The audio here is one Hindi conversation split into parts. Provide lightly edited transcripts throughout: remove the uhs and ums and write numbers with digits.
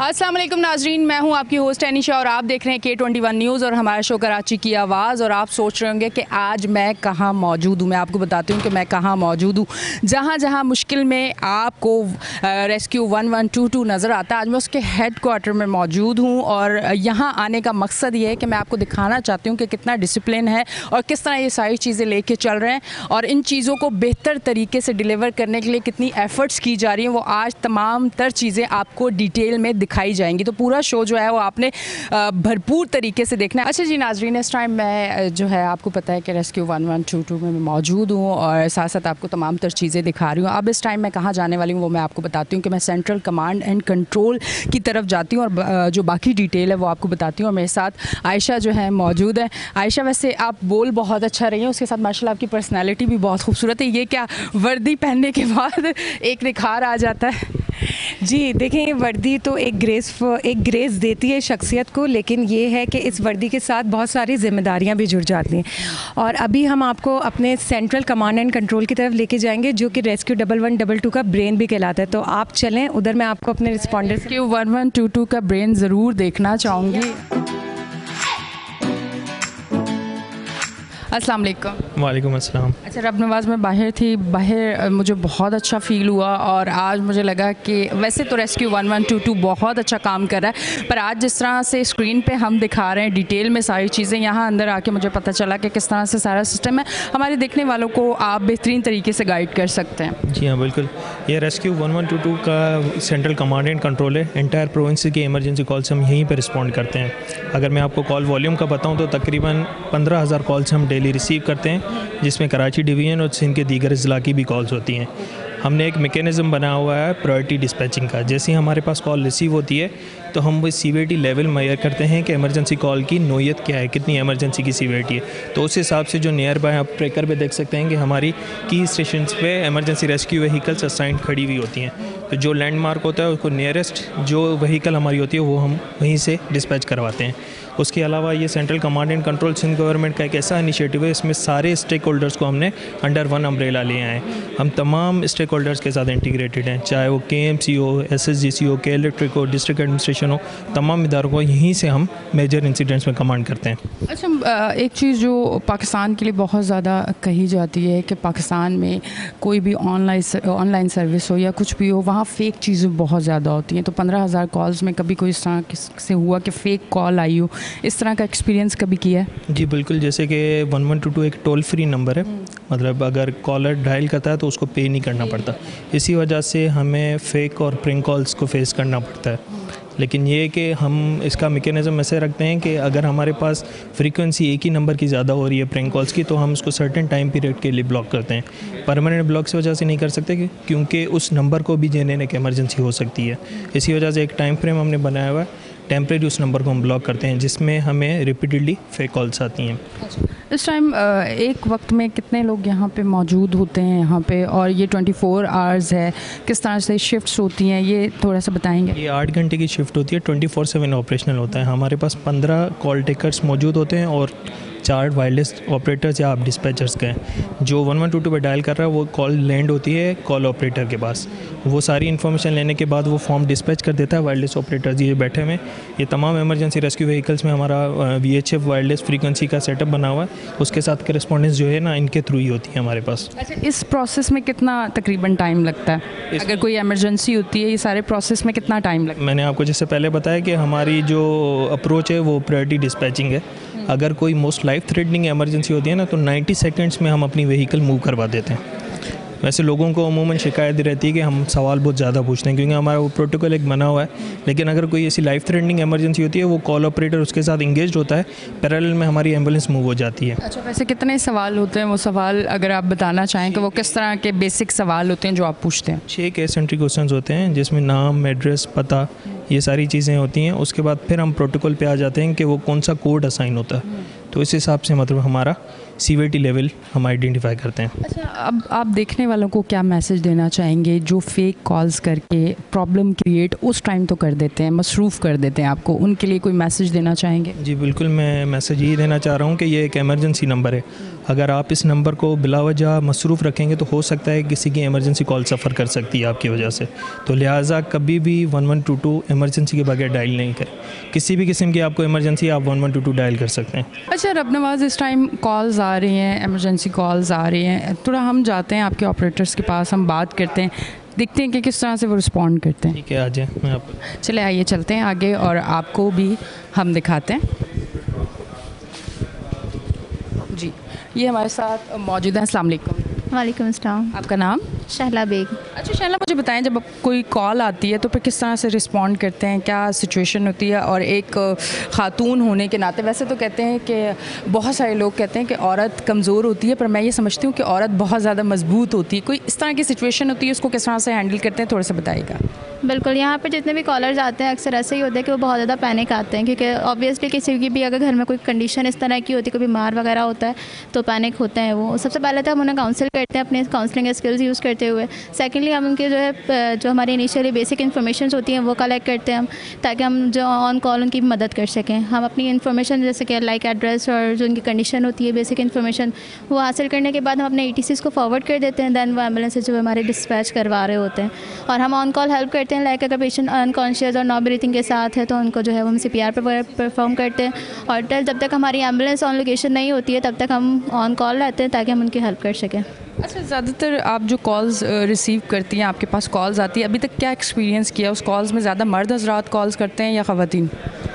अस्सलाम वालेकुम नाजरीन, मैं हूं आपकी होस्ट अनीशा और आप देख रहे हैं K21 न्यूज़ और हमारा शो कराची की आवाज़। और आप सोच रहे होंगे कि आज मैं कहाँ मौजूद हूं। मैं आपको बताती हूं कि मैं कहाँ मौजूद हूं। जहां जहां मुश्किल में आपको रेस्क्यू 1122 नज़र आता है, आज मैं उसके हेड क्वार्टर में मौजूद हूँ। और यहाँ आने का मकसद ये है कि मैं आपको दिखाना चाहती हूँ कि कितना डिसिप्लिन है और किस तरह ये सारी चीज़ें लेके चल रहे हैं और इन चीज़ों को बेहतर तरीके से डिलीवर करने के लिए कितनी एफ़र्ट्स की जा रही हैं। वो आज तमाम तर चीज़ें आपको डिटेल में दिखाई जाएंगी। तो पूरा शो जो है वो आपने भरपूर तरीके से देखना है। अच्छा जी नाजरीन, इस टाइम मैं जो है आपको पता है कि रेस्क्यू 1122 में मैं मौजूद हूँ और साथ साथ आपको तमाम तर चीज़ें दिखा रही हूँ। अब इस टाइम मैं कहाँ जाने वाली हूँ वो मैं आपको बताती हूँ कि मैं सेंट्रल कमांड एंड कंट्रोल की तरफ जाती हूँ और जो बाकी डिटेल है वो आपको बताती हूँ। और मेरे साथ आयशा जो है मौजूद है। आयशा, वैसे आप बोल बहुत अच्छा रही हैं, उसके साथ माशाल्लाह आपकी पर्सनैलिटी भी बहुत खूबसूरत है। ये क्या वर्दी पहनने के बाद एक निखार आ जाता है? जी देखें, वर्दी तो एक ग्रेस देती है शख्सियत को, लेकिन ये है कि इस वर्दी के साथ बहुत सारी जिम्मेदारियां भी जुड़ जाती हैं। और अभी हम आपको अपने सेंट्रल कमांड एंड कंट्रोल की तरफ लेके जाएंगे, जो कि रेस्क्यू 1122 का ब्रेन भी कहलाता है। तो आप चलें उधर, मैं आपको अपने रिस्पॉन्डर रेस्क्यू 1122 का ब्रेन ज़रूर देखना चाहूँगी। अस्सलाम वालेकुम। वालेकुम अस्सलाम। अच्छा रब नवाज़, मैं बाहर थी, बाहर मुझे बहुत अच्छा फ़ील हुआ और आज मुझे लगा कि वैसे तो रेस्क्यू 1122 बहुत अच्छा काम कर रहा है, पर आज जिस तरह से स्क्रीन पे हम दिखा रहे हैं डिटेल में सारी चीज़ें, यहाँ अंदर आके मुझे पता चला कि किस तरह से सारा सिस्टम है। हमारे देखने वालों को आप बेहतरीन तरीके से गाइड कर सकते हैं। जी हाँ, बिल्कुल। ये रेस्क्यू 1122 का सेंट्रल कमांड एंड कंट्रोल है। एंटायर प्रोविंस की इमरजेंसी कॉल्स हम यहीं पर रिस्पॉन्ड करते हैं। अगर मैं आपको कॉल वॉल्यूम का बताऊँ तो तकरीबन 15,000 कॉल्स हम डेली रिसीव करते हैं, जिसमें कराची डिवीज़न और सिंध के दीगर ज़िला की भी कॉल्स होती हैं। हमने एक मैकेनिज़्म बनाया हुआ है प्रायोरिटी डिस्पैचिंग का। जैसे ही हमारे पास कॉल रिसीव होती है तो हम वो सीवियरिटी लेवल मेजर करते हैं कि इमरजेंसी कॉल की नोयत क्या है, कितनी इमरजेंसी की सीवियरिटी है। तो उस हिसाब से जो नियर बाय आप ट्रैकर पे देख सकते हैं कि हमारी की स्टेशन पे इमरजेंसी रेस्क्यू व्हीकल्स असाइंड खड़ी हुई होती हैं। तो जो लैंडमार्क होता है उसको नियरेस्ट जो व्हीकल हमारी होती है वो हम वहीं से डिस्पैच करवाते हैं। उसके अलावा ये central command and control Sindh government का एक ऐसा इनिशिएटिव है, इसमें सारे स्टेक होल्डर्स को हमने अंडर वन अम्ब्रेला ले आए हैं। हम तमाम स्टेक होल्डर्स के साथ इंटीग्रेटेड हैं, चाहे वो KMC हो, SSGC हो, के इलेक्ट्रिक हो, डिस्ट्रिक्ट एडमिनिस्ट्रेशन हो, तमाम इदारों को यहीं से हम मेजर इंसिडेंट्स में कमांड करते हैं। अच्छा, एक चीज़ जो पाकिस्तान के लिए बहुत ज़्यादा कही जाती है कि पाकिस्तान में कोई भी ऑनलाइन सर्विस हो या कुछ भी हो, वहाँ फ़ेक चीज़ें बहुत ज़्यादा होती हैं। तो 15,000 कॉल्स में कभी कोई इस तरह से हुआ कि फ़ेक कॉल आई हो, इस तरह का एक्सपीरियंस कभी किया है? जी बिल्कुल। जैसे कि 1122 एक टोल फ्री नंबर है, मतलब अगर कॉलर डायल करता है तो उसको पे नहीं करना पड़ता। इसी वजह से हमें फ़ेक और प्रिंक कॉल्स को फेस करना पड़ता है। लेकिन ये कि हम इसका मैकेनिज़्म ऐसे रखते हैं कि अगर हमारे पास फ्रीक्वेंसी एक ही नंबर की ज़्यादा हो रही है प्रिंक कॉल्स की, तो हम उसको सर्टेन टाइम पीरियड के लिए ब्लॉक करते हैं। परमानेंट ब्लॉक की वजह से नहीं कर सकते क्योंकि उस नंबर को भी जेन्युइन एक इमरजेंसी हो सकती है। इसी वजह से एक टाइम फ्रेम हमने बनाया हुआ है, टेम्परेरी उस नंबर को हम ब्लॉक करते हैं जिसमें हमें रिपीटेडली फेक कॉल्स आती हैं। इस टाइम एक वक्त में कितने लोग यहाँ पे मौजूद होते हैं यहाँ पे, और ये 24 आवर्स है, किस तरह से शिफ्ट्स होती हैं, ये थोड़ा सा बताएंगे? ये 8 घंटे की शिफ्ट होती है, 24/7 ऑपरेशनल होता है। हमारे पास 15 कॉल टेकर्स मौजूद होते हैं और 4 वायरलेस ऑपरेटर्स या आप डिस्पैचर्स के हैं। जो 1122 पर डायल कर रहा है वो कॉल लैंड होती है कॉल ऑपरेटर के पास। वो सारी इन्फॉर्मेशन लेने के बाद वो फॉर्म डिस्पैच कर देता है वायरलेस ऑपरेटर्स ये बैठे हुए। ये तमाम इमरजेंसी रेस्क्यू व्हीकल्स में हमारा VHF वायरलेस फ्रीक्वेंसी का सेटअप बना हुआ है, उसके साथ करस्पॉन्डेंस जो है ना इनके थ्रू ही होती है हमारे पास। अच्छा, इस प्रोसेस में कितना तकरीबन टाइम लगता है? अगर कोई इमरजेंसी होती है, ये सारे प्रोसेस में कितना टाइम लगता है? मैंने आपको जैसे पहले बताया कि हमारी जो अप्रोच है वो प्रायोरिटी डिस्पैचिंग है। अगर कोई मोस्ट लाइफ थ्रेटनिंग इमरजेंसी होती है ना, तो 90 सेकंड्स में हम अपनी व्हीकल मूव करवा देते हैं। वैसे लोगों को अमूमन शिकायत रहती है कि हम सवाल बहुत ज़्यादा पूछते हैं क्योंकि हमारा वो प्रोटोकॉल एक बना हुआ है। लेकिन अगर कोई ऐसी लाइफ थ्रेटनिंग इमरजेंसी होती है, वो कॉल ऑपरेटर उसके साथ इंगेज होता है, पैरेलल में हमारी एम्बुलेंस मूव हो जाती है। अच्छा, वैसे कितने सवाल होते हैं? वो सवाल अगर आप बताना चाहें कि वो किस तरह के बेसिक सवाल होते हैं जो आप पूछते हैं? 6 केस एंट्री क्वेश्चन होते हैं जिसमें नाम, एड्रेस, पता, ये सारी चीज़ें होती हैं। उसके बाद फिर हम प्रोटोकॉल पे आ जाते हैं कि वो कौन सा कोड असाइन होता है। तो इस हिसाब से मतलब हमारा सीवियरिटी लेवल हम आइडेंटिफाई करते हैं। अच्छा, अब आप देखने वालों को क्या मैसेज देना चाहेंगे जो फेक कॉल्स करके प्रॉब्लम क्रिएट उस टाइम तो कर देते हैं, मसरूफ़ कर देते हैं आपको, उनके लिए कोई मैसेज देना चाहेंगे? जी बिल्कुल, मैं मैसेज यही देना चाह रहा हूँ कि ये एक इमरजेंसी नंबर है। अगर आप इस नंबर को बिलावजह मसरूफ़ रखेंगे तो हो सकता है किसी की इमरजेंसी कॉल सफ़र कर सकती है आपकी वजह से। तो लिहाजा कभी भी 1122 इमरजेंसी के बगैर डायल नहीं करें। किसी भी किस्म की आपको इमरजेंसी आप 1122 डायल कर सकते हैं। अच्छा रबनवाज, इस टाइम कॉल्स आ रही हैं, इमरजेंसी कॉल्स आ रही हैं, थोड़ा हम जाते हैं आपके ऑपरेटर्स के पास, हम बात करते हैं, देखते हैं कि किस तरह से वो रिस्पॉन्ड करते हैं। ठीक है, आ जाए, मैं आप चले आइए चलते हैं आगे और आपको भी हम दिखाते हैं। जी, ये हमारे साथ मौजूद हैं। अस्सलाम वालेकुम। वालेकुम अस्सलाम। आपका नाम? शहला बेग। अच्छा शैला, मुझे बताएं, जब कोई कॉल आती है तो फिर किस तरह से रिस्पॉन्ड करते हैं, क्या सिचुएशन होती है? और एक ख़ातून होने के नाते, वैसे तो कहते हैं कि बहुत सारे लोग कहते हैं कि औरत कमज़ोर होती है, पर मैं ये समझती हूँ कि औरत बहुत ज़्यादा मजबूत होती है। कोई इस तरह की सिचुएशन होती है, उसको किस तरह से हैंडल करते हैं, थोड़ा सा बताइएगा। बिल्कुल, यहाँ पे जितने भी कॉलर्स आते हैं अक्सर ऐसे ही होता है कि वो बहुत ज़्यादा पैनिक आते हैं, क्योंकि ऑब्वियसली किसी की भी अगर घर में कोई कंडीशन इस तरह की होती है, कोई बीमार वगैरह होता है तो पैनिक होते हैं वो। सबसे पहले तो हम उन्हें काउंसिल करते हैं अपने काउंसलिंग स्किल्स यूज़ करते हुए। सेकेंडली हम उनके जो हमारी इनिशियली बेसिक इन्फॉर्मेशन होती हैं वो कलेक्ट करते हैं हम, ताकि हम जो ऑन कॉल उनकी मदद कर सकें। हम अपनी इन्फॉर्मेशन जैसे कि लाइक एड्रेस और जो उनकी कंडीशन होती है, बेसिक इन्फॉर्मेशन, वो हासिल करने के बाद हम अपने ETCs को फॉरवर्ड कर देते हैं। दैन वो एम्बुलेंस जो हमारे डिस्पैच करवा रहे होते हैं, और हम ऑन कॉल हेल्प करते हैं। लाइक अगर पेशेंट अनकॉन्शियस और नॉन ब्रीथिंग के साथ है तो उनको जो है वो हम CPR पर परफॉर्म करते हैं, और जब तक हमारी एम्बुलेंस ऑन लोकेशन नहीं होती है तब तक हम ऑन कॉल रहते हैं ताकि हम उनकी हेल्प कर सकें। अच्छा, ज़्यादातर आप जो कॉल्स रिसीव करती हैं, आपके पास कॉल्स आती है, अभी तक क्या एक्सपीरियंस किया? उस कॉल्स में ज़्यादा मर्द हज़रात कॉल्स करते हैं या ख़वातीन?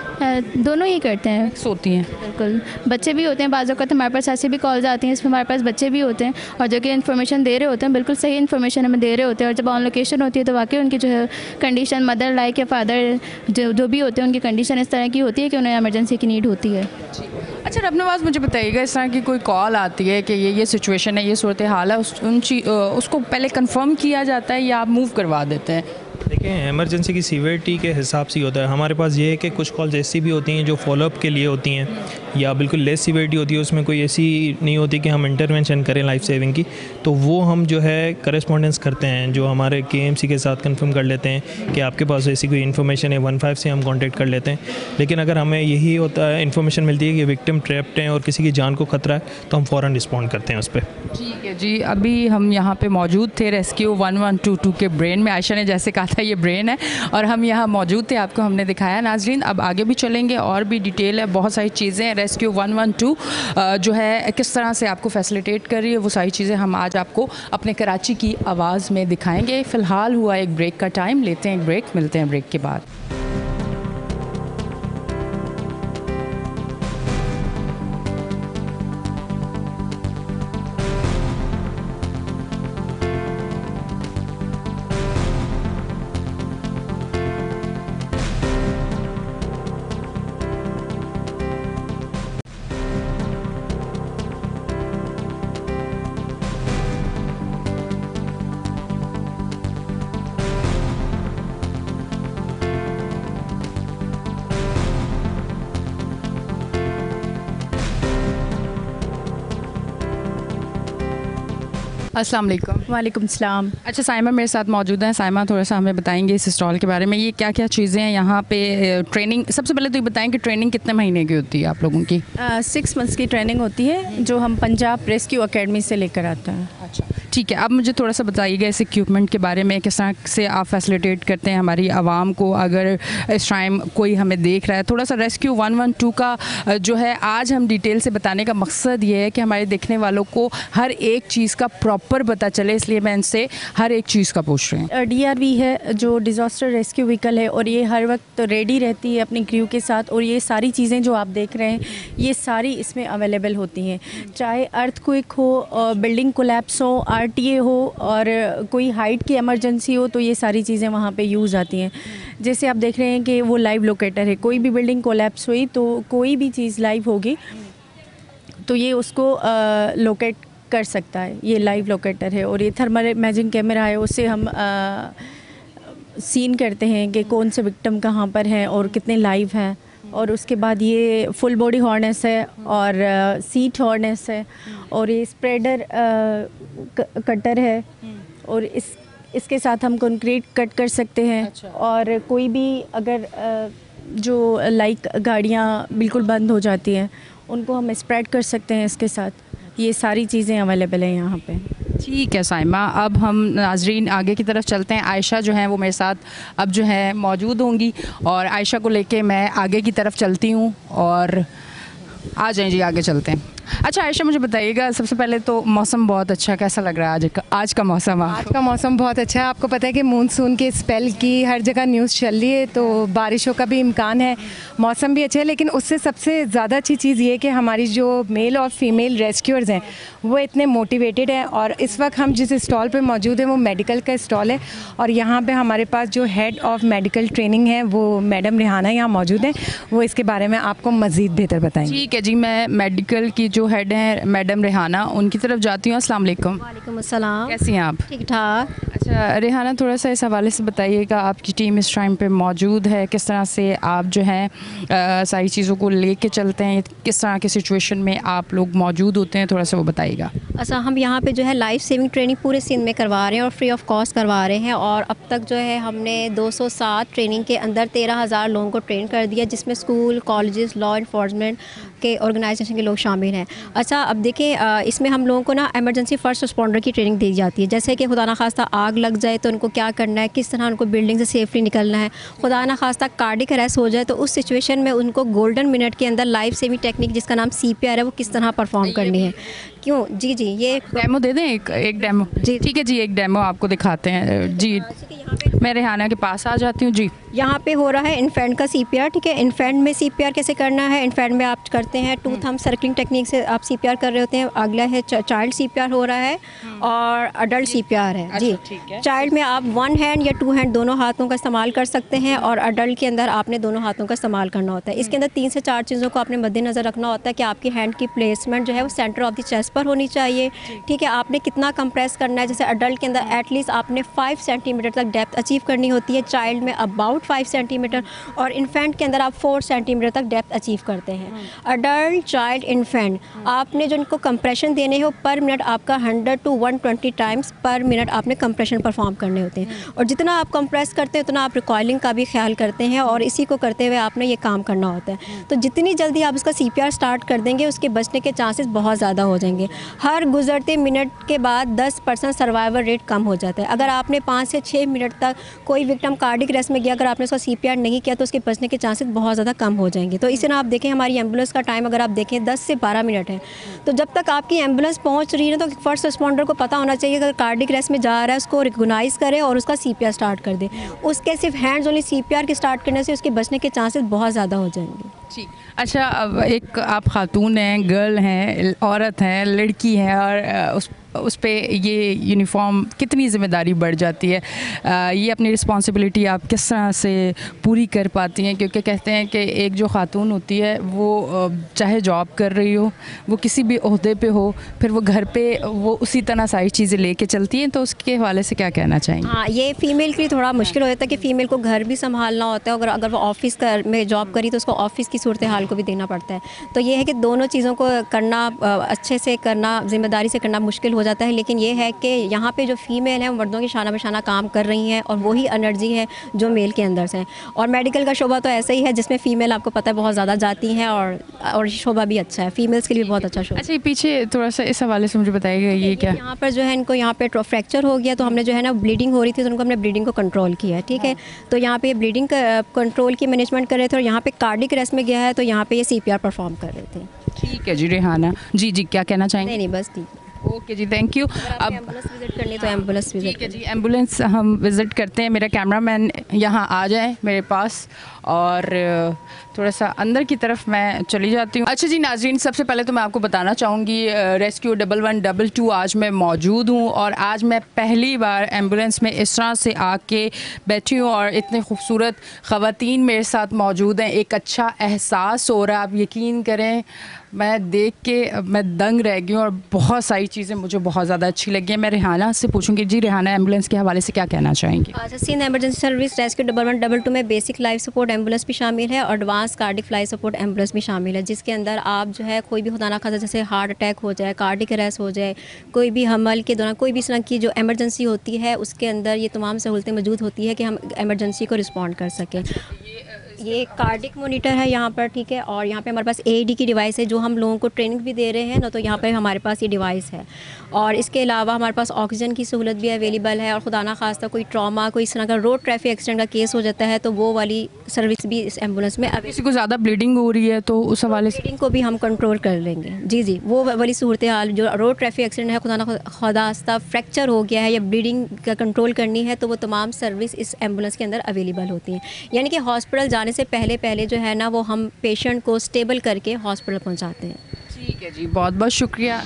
दोनों ही करते हैं। सोती हैं। बिल्कुल, बच्चे भी होते हैं। बाज़ औक़ात हमारे पास ऐसी भी कॉल्स आती हैं इसमें हमारे पास बच्चे भी होते हैं, और जो कि इन्फॉर्मेशन दे रहे होते हैं, बिल्कुल सही इन्फॉर्मेशन हमें दे रहे होते हैं। और जब ऑन लोकेशन होती है तो वाकई उनकी जो है कंडीशन, मदर लाइक या फादर जो भी होते हैं, उनकी कंडीशन इस तरह की होती है कि उन्हें इमरजेंसी की नीड होती है। अच्छा रबनवाज, मुझे बताइएगा, इस तरह की कोई कॉल आती है कि ये सिचुएशन है, ये सूरत हाल है, उसको पहले कंफर्म किया जाता है या आप मूव करवा देते हैं? देखिए, इमरजेंसी की सीवियरिटी के हिसाब से होता है। हमारे पास ये है कि कुछ कॉल्स ऐसी भी होती हैं जो फॉलोअप के लिए होती हैं, या बिल्कुल लेस सीवियरिटी होती है, उसमें कोई ऐसी नहीं होती कि हम इंटरवेंशन करें लाइफ सेविंग की, तो वो हम जो है करस्पॉन्डेंस करते हैं, जो हमारे KMC के साथ कंफर्म कर लेते हैं कि आपके पास ऐसी कोई इन्फॉर्मेशन है, 15 से हम कांटेक्ट कर लेते हैं। लेकिन अगर हमें यही होता है, इन्फॉर्मेशन मिलती है कि विक्टिम ट्रैप्ड हैं और किसी की जान को ख़तरा है, तो हम फ़ौरन रिस्पॉन्ड करते हैं उस पर। ठीक है जी, अभी हम यहाँ पे मौजूद थे रेस्क्यू 1122 के ब्रेन में। आयशा ने जैसे कहा था ये ब्रेन है, और हम यहाँ मौजूद थे, आपको हमने दिखाया। नाजरीन, अब आगे भी चलेंगे, और भी डिटेल है, बहुत सारी चीज़ें हैं। रेस्क्यू 112 जो है किस तरह से आपको फैसिलिटेट कर रही है, वो सारी चीज़ें हम आज आपको अपने कराची की आवाज़ में दिखाएंगे। फ़िलहाल हुआ एक ब्रेक का टाइम, लेते हैं एक ब्रेक, मिलते हैं ब्रेक के बाद। अस्सलाम वालेकुम। वालेकुम सलाम। अच्छा, साइमा मेरे साथ मौजूद हैं। साइमा, थोड़ा सा हमें बताएंगे इस स्टॉल के बारे में, ये क्या क्या चीज़ें हैं यहाँ पे? ट्रेनिंग, सबसे पहले तो ये बताएं कि ट्रेनिंग कितने महीने की होती है आप लोगों की? 6 मंथ्स की ट्रेनिंग होती है जो हम पंजाब रेस्क्यू एकेडमी से लेकर आते हैं। अच्छा, ठीक है। अब मुझे थोड़ा सा बताइएगा इस इक्विपमेंट के बारे में, किस तरह से आप फैसिलिटेट करते हैं हमारी आवाम को? अगर इस टाइम कोई हमें देख रहा है, थोड़ा सा रेस्क्यू 112 का जो है आज हम डिटेल से बताने का मकसद ये है कि हमारे देखने वालों को हर एक चीज़ का प्रॉपर पता चले, इसलिए मैं इनसे हर एक चीज़ का पूछ रही हूँ। DRV है जो डिज़ास्टर रेस्क्यू व्हीकल है, और ये हर वक्त रेडी रहती है अपनी क्रू के साथ, और ये सारी चीज़ें जो आप देख रहे हैं ये सारी इसमें अवेलेबल होती हैं। चाहे अर्थक्वेक हो, बिल्डिंग कोलैप्स हो, RTA हो, और कोई हाइट की इमरजेंसी हो, तो ये सारी चीज़ें वहाँ पे यूज़ आती हैं। जैसे आप देख रहे हैं कि वो लाइव लोकेटर है, कोई भी बिल्डिंग कोलैप्स हुई तो कोई भी चीज़ लाइव होगी तो ये उसको लोकेट कर सकता है। ये लाइव लोकेटर है, और ये थर्मल इमेजिंग कैमरा है, उससे हम सीन करते हैं कि कौन से विक्टिम कहाँ पर हैं और कितने लाइव हैं। और उसके बाद ये फुल बॉडी हार्नेस है और सीट हार्नेस है और ये स्प्रेडर कटर है और इसके साथ हम कंक्रीट कट कर सकते हैं। अच्छा। और कोई भी अगर जो लाइक गाड़ियाँ बिल्कुल बंद हो जाती हैं उनको हम स्प्रेड कर सकते हैं इसके साथ। ये सारी चीज़ें अवेलेबल हैं यहाँ पे। ठीक है साइमा, अब हम नाजरीन आगे की तरफ चलते हैं। आयशा जो है वो मेरे साथ अब जो है मौजूद होंगी और आयशा को लेके मैं आगे की तरफ चलती हूँ और आ जाएं जी, आगे चलते हैं। अच्छा आयशा, मुझे बताइएगा सबसे पहले तो मौसम बहुत अच्छा, कैसा लग रहा है आज का मौसम? आज का मौसम बहुत अच्छा है। आपको पता है कि मानसून के स्पेल की हर जगह न्यूज़ चल रही है, तो बारिशों का भी इम्कान है, मौसम भी अच्छा है। लेकिन उससे सबसे ज़्यादा अच्छी चीज़ ये है कि हमारी जो मेल और फीमेल रेस्क्यूअर्स हैं वो इतने मोटिवेटेड हैं। और इस वक्त हम जिस स्टॉल पे मौजूद हैं वो मेडिकल का स्टॉल है और यहाँ पे हमारे पास जो हेड ऑफ मेडिकल ट्रेनिंग है वो मैडम रिहाना यहाँ मौजूद हैं, वो इसके बारे में आपको मज़ीद बेहतर बताएंगे। ठीक है जी, मैं मेडिकल की जो हेड हैं मैडम रिहाना, उनकी तरफ जाती हूँ। अस्सलाम वालेकुम। वालेकुम अस्सलाम। कैसी हैं आप? ठीक ठाक। अच्छा रिहाना, थोड़ा सा इस हवाले से बताइएगा, आपकी टीम इस टाइम पे मौजूद है, किस तरह से आप जो है सारी चीज़ों को लेके चलते हैं, किस तरह की सिचुएशन में आप लोग मौजूद होते हैं, थोड़ा सा वो बताइएगा। अच्छा, हम यहाँ पे जो है लाइफ सेविंग ट्रेनिंग पूरे सिंध में करवा रहे हैं और फ्री ऑफ कॉस्ट करवा रहे हैं। और अब तक जो है हमने 207 ट्रेनिंग के अंदर 13,000 लोगों को ट्रेन कर दिया, जिसमें स्कूल, कॉलेजेस, लॉ इन्फोर्समेंट के ऑर्गेनाइजेशन के लोग शामिल हैं। अच्छा, अब देखिए इसमें हम लोगों को ना इमरजेंसी फर्स्ट रिस्पॉन्डर की ट्रेनिंग दी जाती है। जैसे कि खुदा ना खास्ता आग लग जाए तो उनको क्या करना है, किस तरह उनको बिल्डिंग से सेफली निकलना है। खुदा ना खास्ता कार्डिक अरेस्ट हो जाए तो उस सिचुएशन में उनको गोल्डन मिनट के अंदर लाइफ सेविंग टेक्निक जिसका नाम CPR है वो किस तरह परफॉर्म करनी है। क्यों जी जी, ये डेमो दे दें, एक डेमो जी। ठीक है जी, एक डेमो आपको दिखाते हैं जी। मैं रेहाना के पास आ जाती हूँ जी। यहाँ पे हो रहा है इन्फेंट का CPR। ठीक है, इन्फेंट में CPR कैसे करना है, इन्फेंट में आप करते हैं 2 थंब सर्कलिंग टेक्निक से आप CPR कर रहे होते हैं। अगला है चाइल्ड CPR हो रहा है और अडल्ट CPR है जी। चाइल्ड में आप 1 हैंड या 2 हैंड दोनों हाथों का इस्तेमाल कर सकते हैं और अडल्ट के अंदर आपने दोनों हाथों का इस्तेमाल करना होता है। इसके अंदर 3 से 4 चीज़ों को आपने मद्देनज़र रखना होता है कि आपकी हैंड की प्लेसमेंट जो है वो सेंटर ऑफ द चेस्ट पर होनी चाहिए। ठीक है, आपने कितना कंप्रेस करना है, जैसे अडल्ट के अंदर एटलीस्ट आपने 5 सेंटीमीटर तक डेप्थ अचीव करनी होती है, चाइल्ड में अबाउट 5 सेंटीमीटर और इन्फेंट के अंदर आप 4 सेंटीमीटर तक डेप्थ अचीव करते हैं। अडल्ट, चाइल्ड, इन्फेंट आपने जो इनको कंप्रेशन देने हो पर मिनट आपका 100 to 120 टाइम्स पर मिनट आपने कंप्रेशन परफॉर्म करने होते हैं। और जितना आप कंप्रेस करते हैं उतना आप रिकॉइलिंग का भी ख्याल करते हैं और इसी को करते हुए आपने ये काम करना होता है। तो जितनी जल्दी आप इसका CPR स्टार्ट कर देंगे उसके बचने के चांसेस बहुत ज़्यादा हो जाएंगे। हर गुजरते मिनट के बाद 10% सर्वाइवल रेट कम हो जाता है। अगर आपने 5 से 6 मिनट तक कोई विक्टिम कार्डिक अरेस्ट में गया, अगर आपने उसका CPR नहीं किया तो उसके बचने के चांसेस बहुत ज़्यादा कम हो जाएंगे। तो इसे ना आप देखें, हमारी एम्बुलेंस का टाइम अगर आप देखें 10 से 12 मिनट है। तो जब तक आपकी एम्बुलेंस पहुंच रही है तो फर्स्ट रिस्पॉन्डर को पता होना चाहिए अगर कार्डिक अरेस्ट में जा रहा है उसको रिकॉग्नाइज़ करे और उसका CPR स्टार्ट कर दे। उसके सिर्फ हैंड्स ओनली CPR के स्टार्ट करने से उसके बचने के चांसेस बहुत ज़्यादा हो जाएंगे। ठीक। अच्छा, अब एक आप खातून हैं, गर्ल हैं, औरत हैं, लड़की हैं और उस पे ये यूनिफॉर्म कितनी ज़िम्मेदारी बढ़ जाती है, ये अपनी रिस्पॉन्सिबिलिटी आप किस तरह से पूरी कर पाती हैं? क्योंकि कहते हैं कि एक जो खातून होती है वो चाहे जॉब कर रही हो, वो किसी भी ओहदे पे हो, फिर वो घर पे वो उसी तरह सारी चीज़ें लेके चलती हैं, तो उसके हवाले से क्या कहना चाहेंगे? हाँ, ये फ़ीमेल के लिए थोड़ा मुश्किल हो जाता है कि फ़ीमेल को घर भी संभालना होता है, अगर वो ऑफिस में जॉब करी तो उसको ऑफिस की सूरत हाल को भी देना पड़ता है। तो ये है कि दोनों चीज़ों को करना, अच्छे से करना, ज़िम्मेदारी से करना मुश्किल हो जाता है। लेकिन ये है कि यहाँ पे जो फ़ीमेल हैं वो मर्दों की शाना बशाना काम कर रही हैं और वही एनर्जी है जो मेल के अंदर से है। और मेडिकल का शोबा तो ऐसा ही है जिसमें फ़ीमेल आपको पता है बहुत ज़्यादा जाती हैं और शोबा भी अच्छा है, फ़ीमेल्स के लिए बहुत अच्छा शोबा। अच्छा, ये पीछे थोड़ा सा इस हवाले से मुझे बताइएगा, ये क्या यहाँ पर जो है इनको यहाँ पे फ्रैक्चर हो गया तो हमने जो है ना ब्लीडिंग हो रही थी तो उनको हमने ब्लीडिंग को कंट्रोल किया है। ठीक है, तो यहाँ पे ब्लीडिंग कंट्रोल की मैनेजमेंट कर रहे थे और यहाँ पे कार्डिक अरेस्ट में गया है तो यहाँ पे ये CPR परफॉर्म कर रहे थे। ठीक है जी रेहाना जी, क्या कहना चाहेंगे? नहीं बस ठीक। ओके जी, थैंक यू। अब एम्बुलेंस विजिट करनी तो एम्बुलेंस विजिट। ठीक है जी, एम्बुलेंस हम विज़िट करते हैं। मेरा कैमरामैन यहाँ आ जाए मेरे पास और थोड़ा सा अंदर की तरफ मैं चली जाती हूँ। अच्छा जी नाज़रीन, सबसे पहले तो मैं आपको बताना चाहूँगी रेस्क्यू 1112 आज मैं मौजूद हूँ और आज मैं पहली बार एम्बुलेंस में इस तरह से आके बैठी हूँ और इतने खूबसूरत ख़वातीन मेरे साथ मौजूद हैं। एक अच्छा एहसास हो रहा है, आप यकीन करें मैं देख के मैं दंग रह गई हूँ और बहुत सारी चीज़ें मुझे बहुत ज़्यादा अच्छी लगी हैं। मैं रेहाना से पूछूंगी, जी रेहाना एम्बुलेंस के हवाले से क्या कहना चाहेंगी? अच्छा, सिंध एमरजेंसी सर्विस रेस्क्यू 1112 में बेसिक लाइफ सपोर्ट एम्बुलेंस भी शामिल है और advance cardiac life support ambulance भी शामिल है, जिसके अंदर आप जो है कोई भी खुदा ना खासा जैसे हार्ट अटैक हो जाए, कार्डिक अरेस्ट हो जाए, कोई भी हमल के दौरान कोई भी इस तरह की जो एमरजेंसी होती है उसके अंदर ये तमाम सहूलतें मौजूद होती है कि हम एमरजेंसी को रिस्पॉन्ड कर सकें। ये कार्डिक मोनीटर है यहाँ पर, ठीक है, और यहाँ पे हमारे पास AED की डिवाइस है जो हम लोगों को ट्रेनिंग भी दे रहे हैं ना, तो यहाँ पे हमारे पास ये डिवाइस है। और इसके अलावा हमारे पास ऑक्सीजन की सहूलत भी अवेलेबल है और खुदा ना खास्ता कोई ट्रॉमा, कोई इस तरह का रोड ट्रैफिक एक्सीडेंट का केस हो जाता है तो वो वाली सर्विस भी इस एम्बुलेंस में किसी को ज़्यादा ब्लीडिंग हो रही है तो उस हवाले से ब्लीडिंग को भी हम कंट्रोल कर लेंगे। जी जी, वो वाली सूरत हाल जो रोड ट्रैफिक एक्सीडेंट है, खुदा ना खास्ता फ्रैक्चर हो गया है या ब्लीडिंग का कंट्रोल करनी है तो वो तमाम सर्विस इस एम्बुलेंस के अंदर अवेलेबल होती हैं। यानी कि हॉस्पिटल जाने से पहले जो है ना वो हम पेशेंट को स्टेबल करके हॉस्पिटल पहुंचाते हैं। ठीक है जी, बहुत बहुत शुक्रिया।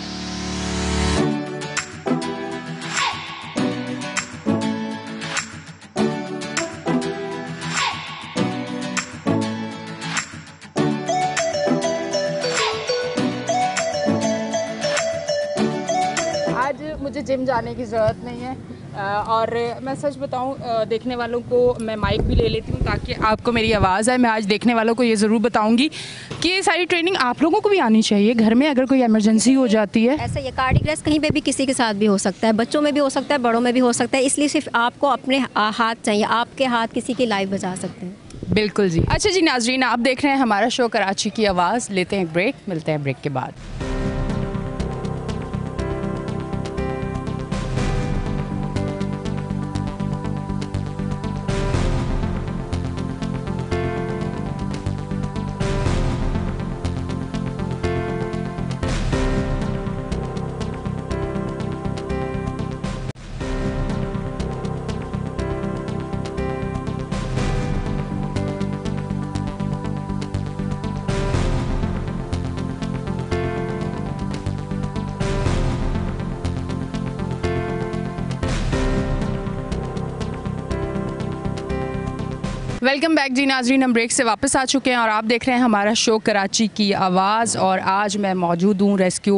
आज मुझे जिम जाने की ज़रूरत नहीं है और मैं सच बताऊं, देखने वालों को मैं माइक भी ले लेती हूं ताकि आपको मेरी आवाज़ आए। मैं आज देखने वालों को ये ज़रूर बताऊंगी कि ये सारी ट्रेनिंग आप लोगों को भी आनी चाहिए। घर में अगर कोई इमरजेंसी हो जाती है, ऐसा ये कार्डिक अरेस्ट कहीं पे भी किसी के साथ भी हो सकता है, बच्चों में भी हो सकता है, बड़ों में भी हो सकता है, इसलिए सिर्फ आपको अपने हाथ चाहिए, आपके हाथ किसी की लाइफ बचा सकते हैं। बिल्कुल जी। अच्छा जी नाजरीन, आप देख रहे हैं हमारा शो कराची की आवाज़। लेते हैं एक ब्रेक, मिलते हैं ब्रेक के बाद। वेलकम बैक जी नाजरीन, हम ब्रेक से वापस आ चुके हैं और आप देख रहे हैं हमारा शो कराची की आवाज़। और आज मैं मौजूद हूँ रेस्क्यू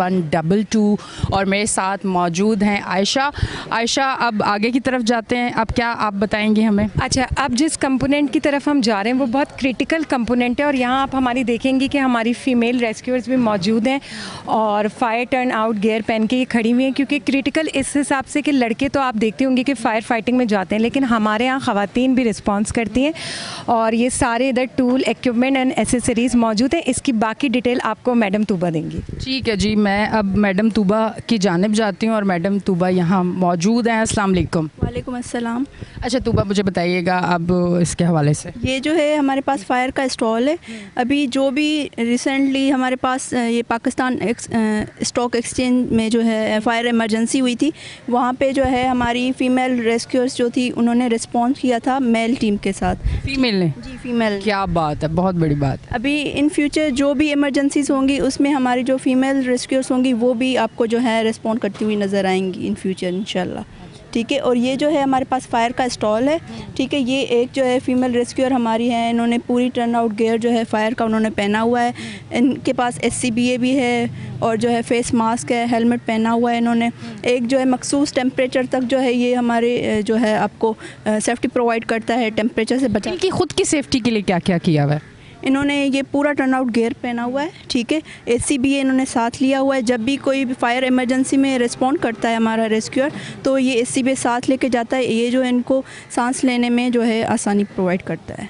1112 और मेरे साथ मौजूद हैं आयशा। आयशा, अब आगे की तरफ जाते हैं, अब क्या आप बताएंगे हमें? अच्छा, अब जिस कंपोनेंट की तरफ हम जा रहे हैं वो बहुत क्रिटिकल कंपोनेंट है और यहाँ आप हमारी देखेंगे कि हमारी फ़ीमेल रेस्क्यूअर्स भी मौजूद हैं और फायर टर्न आउट गियर पहन के ये खड़ी हुई हैं, क्योंकि क्रिटिकल इस हिसाब से कि लड़के तो आप देखते होंगे कि फ़ायर फाइटिंग में जाते हैं, लेकिन हमारे यहाँ ख़वातीन भी रिस्पॉन्स करती हैं और ये सारे इधर टूल, इक्विपमेंट एंड एसेसरीज़ मौजूद हैं। इसकी बाकी डिटेल आपको मैडम तूबा देंगी। ठीक है जी, मैं अब मैडम तूबा की जानिब जाती हूँ और मैडम तूबा यहाँ मौजूद हैं। अस्सलाम वालेकुम। वालेकुम अस्सलाम। अच्छा तूबा, मुझे बताइएगा अब इसके हवाले से। ये जो है हमारे पास फायर का स्टॉल है। अभी जो भी रिसेंटली हमारे पास ये पाकिस्तान स्टॉक एक्सचेंज में जो है फायर इमरजेंसी हुई थी, वहाँ पे जो है हमारी फ़ीमेल रेस्क्यूअर्स जो थी उन्होंने रिस्पॉन्स किया था मेल टीम के साथ। फीमेल ने? जी फीमेल। क्या बात है, बहुत बड़ी बात। अभी इन फ्यूचर जो भी इमरजेंसीज होंगी उसमें हमारी जो फीमेल रेस्क्यूअर्स होंगी वो भी आपको जो है रिस्पॉन्ड करती हुई नज़र आएंगी इन फ्यूचर इंशाल्लाह। ठीक है, और ये जो है हमारे पास फायर का स्टॉल है। ठीक है, ये एक जो है फ़ीमेल रेस्क्यूअर हमारी है, इन्होंने पूरी टर्न आउट गियर जो है फायर का उन्होंने पहना हुआ है। इनके पास SCBA भी है और जो है फेस मास्क है, हेलमेट पहना हुआ है इन्होंने। एक जो है मखसूस टेम्परेचर तक जो है ये हमारे जो है आपको सेफ्टी प्रोवाइड करता है, टेम्परेचर से बचा। इनकी खुद की सेफ्टी के लिए क्या क्या किया हुआ है? इन्होंने ये पूरा टर्न आउट गियर पहना हुआ है। ठीक है, SCBA इन्होंने साथ लिया हुआ है। जब भी कोई फायर इमरजेंसी में रिस्पॉन्ड करता है हमारा रेस्क्यूअर तो ये SCBA साथ लेके जाता है। ये जो है इनको सांस लेने में जो है आसानी प्रोवाइड करता है।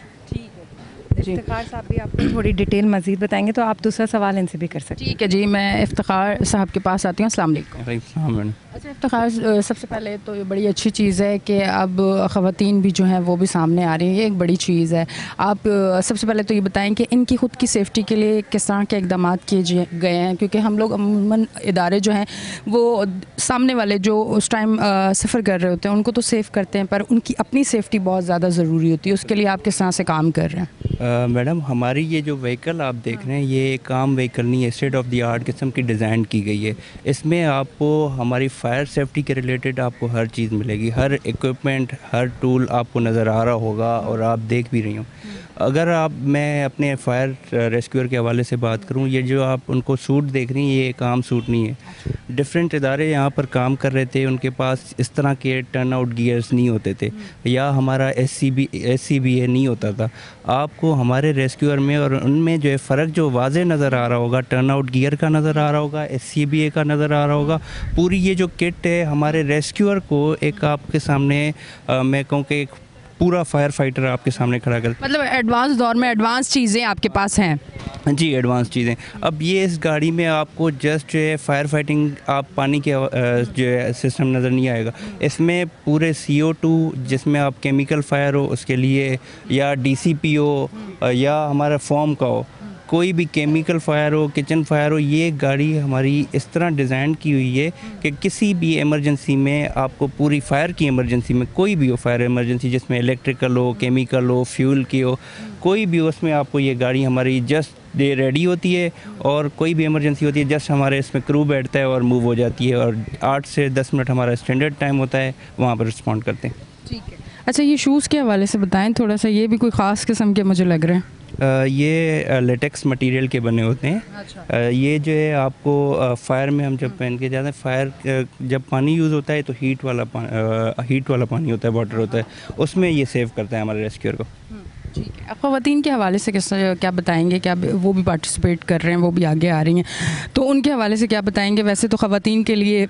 इफ्तिखार साहब भी आपको थोड़ी डिटेल मज़ीद बताएंगे तो आप दूसरा सवाल इनसे भी कर सकते हैं। ठीक है जी, मैं इफ्तिखार साहब के पास आती हूँ। अस्सलाम वालेकुम। अच्छा इफ्तिखार, सबसे पहले तो ये बड़ी अच्छी चीज़ है कि अब ख़वातीन भी जो हैं वो भी सामने आ रही हैं, ये एक बड़ी चीज़ है। आप सबसे पहले तो ये बताएं कि इनकी ख़ुद की सेफ़्टी के लिए किस तरह के इक़दाम किए गए हैं, क्योंकि हम लोग अमूमन इदारे जो हैं वो सामने वाले जो उस टाइम सफ़र कर रहे होते हैं उनको तो सेफ़ करते हैं, पर उनकी अपनी सेफ़्टी बहुत ज़्यादा ज़रूरी होती है। उसके लिए आप किस तरह से काम कर रहे हैं? मैडम, हमारी ये जो व्हीकल आप देख रहे हैं ये एक आम व्हीकल नहीं है, स्टेट ऑफ द आर्ट किस्म की डिज़ाइन की गई है। इसमें आपको हमारी फायर सेफ्टी के रिलेटेड आपको हर चीज़ मिलेगी, हर इक्विपमेंट, हर टूल आपको नज़र आ रहा होगा और आप देख भी रही हो। अगर मैं अपने फायर रेस्क्यूअर के हवाले से बात करूं, ये जो आप उनको सूट देख रही हैं, ये एक आम सूट नहीं है। डिफरेंट इदारे यहाँ पर काम कर रहे थे, उनके पास इस तरह के टर्न आउट गियर्स नहीं होते थे, या हमारा SCBA नहीं होता था। आपको हमारे रेस्क्यूअर में और उनमें जो है फ़र्क जो वाज़े नज़र आ रहा होगा, टर्न आउट गियर का नज़र आ रहा होगा, SCBA का नज़र आ रहा होगा। पूरी ये जो किट है हमारे रेस्क्यूअर को एक आपके सामने मैं कहूँ कि एक पूरा फायर फाइटर आपके सामने खड़ा कर, मतलब एडवांस दौर में एडवांस चीज़ें आपके पास हैं। जी, एडवांस चीज़ें। अब ये इस गाड़ी में आपको जस्ट जो है फायर फाइटिंग आप पानी के जो है सिस्टम नज़र नहीं आएगा। इसमें पूरे CO2 जिसमें आप केमिकल फायर हो उसके लिए, या DCP हो, या हमारा फॉर्म का हो, कोई भी केमिकल फायर हो, किचन फायर हो, ये गाड़ी हमारी इस तरह डिज़ाइन की हुई है कि किसी भी इमरजेंसी में आपको, पूरी फायर की इमरजेंसी में, कोई भी हो फायर इमरजेंसी जिसमें इलेक्ट्रिकल हो, केमिकल हो, फ्यूल की हो, कोई भी हो, उसमें आपको ये गाड़ी हमारी जस्ट रेडी होती है। और कोई भी इमरजेंसी होती है, जस्ट हमारे इसमें क्रू बैठता है और मूव हो जाती है, और 8 से 10 मिनट हमारा स्टैंडर्ड टाइम होता है, वहाँ पर रिस्पॉन्ड करते हैं। ठीक है। अच्छा, ये शूज़ के हवाले से बताएं थोड़ा सा, ये भी कोई ख़ास किस्म के मुझे लग रहे हैं। ये लेटेक्स मटेरियल के बने होते हैं। अच्छा। ये जो है आपको फायर में हम जब पहन के जाते हैं, फायर जब पानी यूज़ होता है तो हीट वाला पानी होता है, वाटर होता है, उसमें ये सेव करता है हमारे रेस्क्यूअर को। ठीक है। ख़वातीन के हवाले से क्या बताएंगे? क्या वो भी पार्टिसिपेट कर रहे हैं, वो भी आगे आ रही हैं, तो उनके हवाले से क्या बताएंगे? वैसे तो ख़वातीन के लिए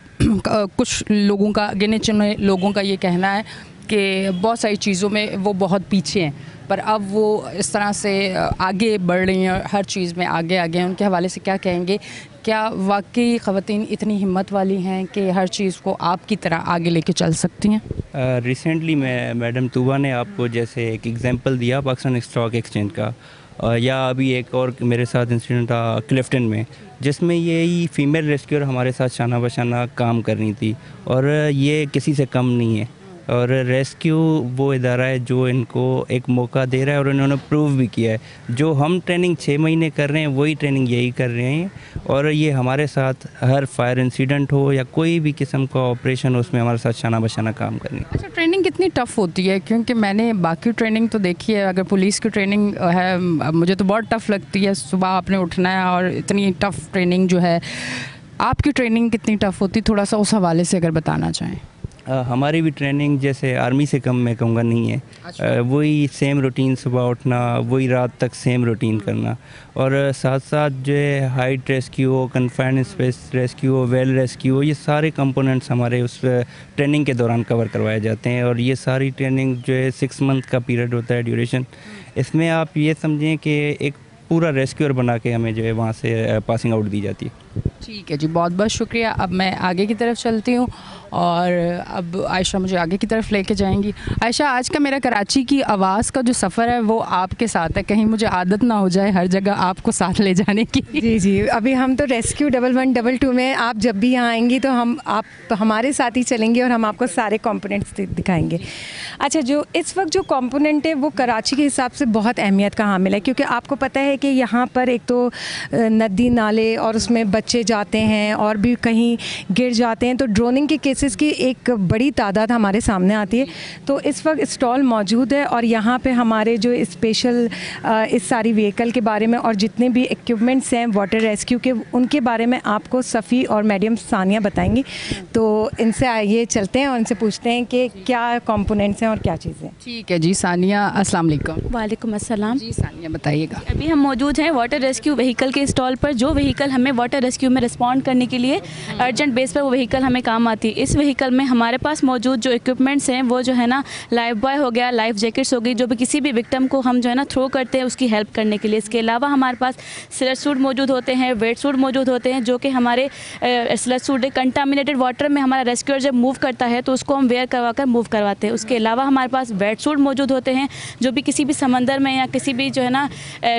कुछ लोगों का, गिने चुने लोगों का ये कहना है कि बहुत सारी चीज़ों में वो बहुत पीछे हैं, पर अब वो इस तरह से आगे बढ़ रही हैं, हर चीज़ में आगे हैं। उनके हवाले से क्या कहेंगे? क्या वाकई ख़वातीन इतनी हिम्मत वाली हैं कि हर चीज़ को आपकी तरह आगे लेके चल सकती हैं? रिसेंटली मैडम तूबा ने आपको जैसे एक एग्जांपल दिया पाकिस्तान स्टॉक एक्सचेंज का, या अभी एक और मेरे साथ इंसिडेंट था क्लिफ्टन में, जिसमें यही फ़ीमेल रेस्क्यूअर हमारे साथ शाना बशाना काम कर रही थी, और ये किसी से कम नहीं है। और रेस्क्यू वो इदारा है जो इनको एक मौका दे रहा है, और इन्होंने प्रूव भी किया है। जो हम ट्रेनिंग 6 महीने कर रहे हैं, वही ट्रेनिंग यही कर रहे हैं, और ये हमारे साथ हर फायर इंसिडेंट हो या कोई भी किस्म का ऑपरेशन हो, उसमें हमारे साथ शाना बशाना काम कर रही है। अच्छा, ट्रेनिंग कितनी टफ़ होती है? क्योंकि मैंने बाकी ट्रेनिंग तो देखी है, अगर पुलिस की ट्रेनिंग है मुझे तो बहुत टफ़ लगती है। सुबह आपने उठना है और इतनी टफ़ ट्रेनिंग जो है, आपकी ट्रेनिंग कितनी टफ़ होती, थोड़ा सा उस हवाले से अगर बताना चाहें। हमारी भी ट्रेनिंग जैसे आर्मी से कम मैं कहूँगा नहीं है। अच्छा। वही सेम रूटीन, सुबह उठना, वही रात तक सेम रूटीन करना, और साथ साथ जो है हाइट रेस्क्यू हो, कन्फाइंड स्पेस रेस्क्यू हो, वेल रेस्क्यू हो, ये सारे कंपोनेंट्स हमारे उस ट्रेनिंग के दौरान कवर करवाए जाते हैं। और ये सारी ट्रेनिंग जो है 6 मंथ का पीरियड होता है ड्यूरेशन। इसमें आप ये समझें कि एक पूरा रेस्क्यूअर बना के हमें जो है वहाँ से पासिंग आउट दी जाती है। ठीक है जी, बहुत बहुत शुक्रिया। अब मैं आगे की तरफ चलती हूँ और अब आयशा मुझे आगे की तरफ लेके जाएंगी। आयशा, आज का मेरा कराची की आवाज़ का जो सफ़र है वो आपके साथ है, कहीं मुझे आदत ना हो जाए हर जगह आपको साथ ले जाने की। जी जी, अभी हम तो रेस्क्यू 1112 में, आप जब भी यहाँ आएंगी तो आप हमारे साथ ही चलेंगे और हम आपको सारे कंपोनेंट्स दिखाएंगे। अच्छा, जो इस वक्त जो कंपोनेंट है वो कराची के हिसाब से बहुत अहमियत का हामिल है, क्योंकि आपको पता है कि यहाँ पर एक तो नदी नाले और उसमें बच्चे जाते हैं और भी कहीं गिर जाते हैं, तो ड्रोनिंग के केसेस की एक बड़ी तादाद हमारे सामने आती है। तो इस वक्त स्टॉल मौजूद है और यहाँ पे हमारे जो स्पेशल इस सारी व्हीकल के बारे में और जितने भी इक्विपमेंट्स हैं वाटर रेस्क्यू के, उनके बारे में आपको सफ़ी और मैडम सानिया बताएंगी। तो इनसे आइए चलते हैं और इनसे पूछते हैं कि क्या कंपोनेंट्स हैं और क्या चीज़ें। ठीक है जी, सानिया अस्सलाम वालेकुम। वालेकुम अस्सलाम। जी सानिया बताइएगा। अभी हम मौजूद हैं वाटर रेस्क्यू व्हीकल के स्टॉल पर। जो व्हीकल हमें वाटर रेस्क्यू में रिस्पॉन्ड करने के लिए अर्जेंट बेस पर वो व्हीकल हमें काम आती है। इस व्हीकल में हमारे पास मौजूद जो इक्विपमेंट्स हैं वो जो है ना, लाइफ बॉय हो गया, लाइफ जैकेट्स हो गई, जो भी किसी भी विक्टिम को हम जो है ना थ्रो करते हैं उसकी हेल्प करने के लिए। इसके अलावा हमारे पास स्लज सूट मौजूद होते हैं, वेट सूट मौजूद होते हैं, जो कि हमारे स्लज सूट कंटामिनेटेड वाटर में हमारा रेस्क्यूअर जब मूव करता है तो उसको हम वेयर करवा कर मूव करवाते हैं। उसके अलावा हमारे पास वेट सूट मौजूद होते हैं, जो भी किसी भी समंदर में या किसी भी जो है ना ड्रॉनिंग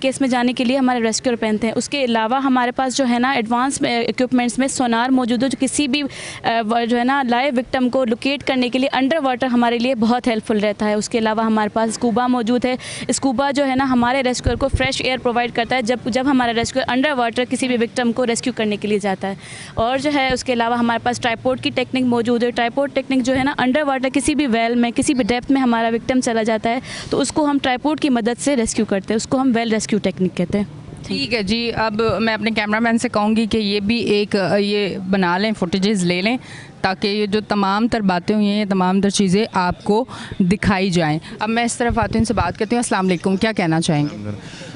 केस में जाने के लिए हमारे रेस्क्यूअर पहनते हैं। उसके अलावा हमारे पास जो है ना एडवांस इक्विपमेंट्स में सोनार मौजूद है, जो किसी भी जो है ना लाइव विक्टिम को लोकेट करने के लिए अंडर वाटर हमारे लिए बहुत हेल्पफुल रहता है। उसके अलावा हमारे पास स्कूबा मौजूद है। स्कूबा जो है ना हमारे रेस्क्यूअर को फ्रेश एयर प्रोवाइड करता है जब हमारा रेस्क्यूअर अंडर वाटर किसी भी विक्टिम को रेस्क्यू करने के लिए जाता है। और जो है उसके अलावा हमारे पास ट्राइपोड की टेक्निक मौजूद है। ट्राइपोड टेक्निक जो है ना अंडर वाटर किसी भी वेल में किसी भी डेप्थ में हमारा विक्टिम चला जाता है तो उसको हम ट्राइपोड की मदद से रेस्क्यू करते हैं। उसको हम वेल रेस्क्यू टेक्निक कहते हैं। ठीक है जी, अब मैं अपने कैमरामैन से कहूँगी कि ये भी एक ये बना लें, फुटेजेस ले लें, ताकि ये जो तमाम तर बातें हुई हैं, ये तमाम तर चीज़ें आपको दिखाई जाएं। अब मैं इस तरफ आती हूँ, इनसे बात करती हूँ। अस्सलाम वालेकुम, क्या कहना चाहेंगे?